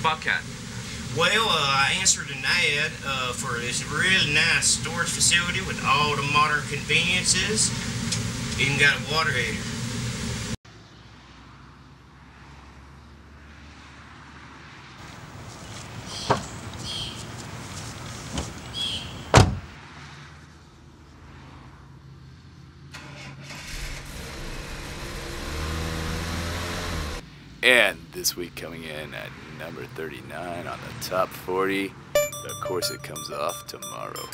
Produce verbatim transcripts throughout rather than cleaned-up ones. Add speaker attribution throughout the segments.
Speaker 1: Buckhead?
Speaker 2: Well, uh, I answered an ad uh, for this really nice storage facility with all the modern conveniences. Even got a water heater.
Speaker 3: And this week coming in at number thirty-nine on the top forty, the Corset comes off tomorrow.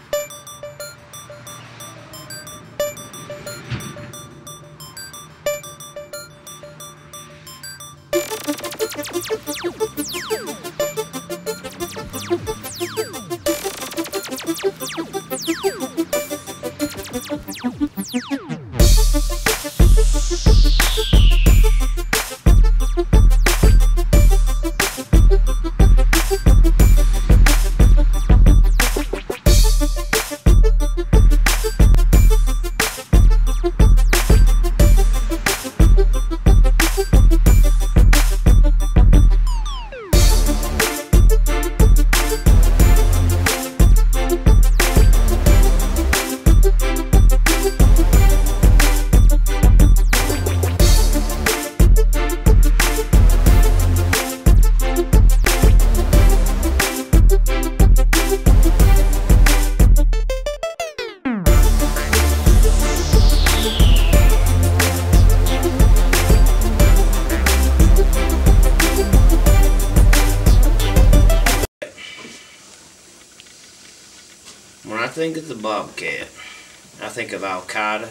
Speaker 2: When I think of the Bobcat, I think of Al-Qaeda,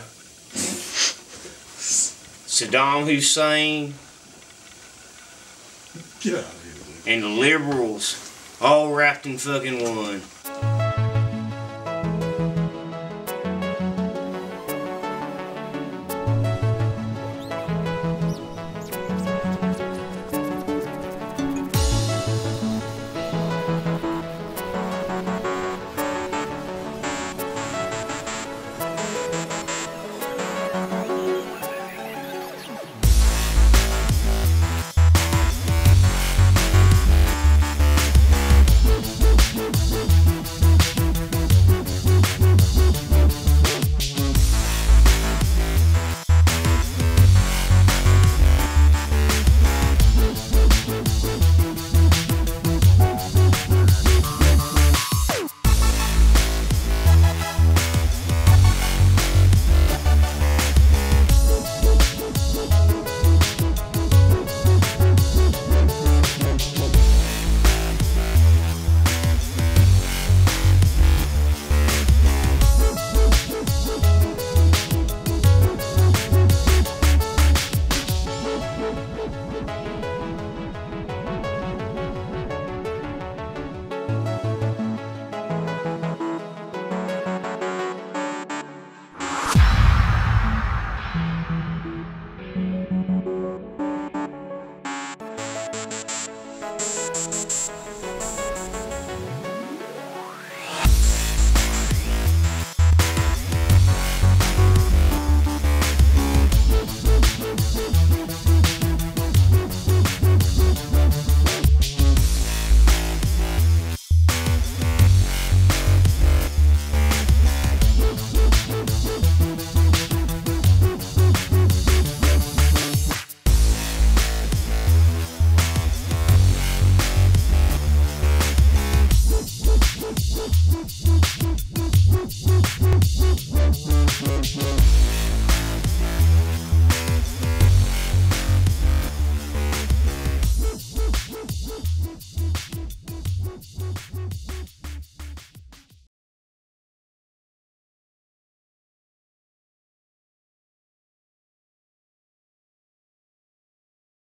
Speaker 2: Saddam Hussein,
Speaker 4: Get out of here,
Speaker 2: and the liberals all wrapped in fucking one.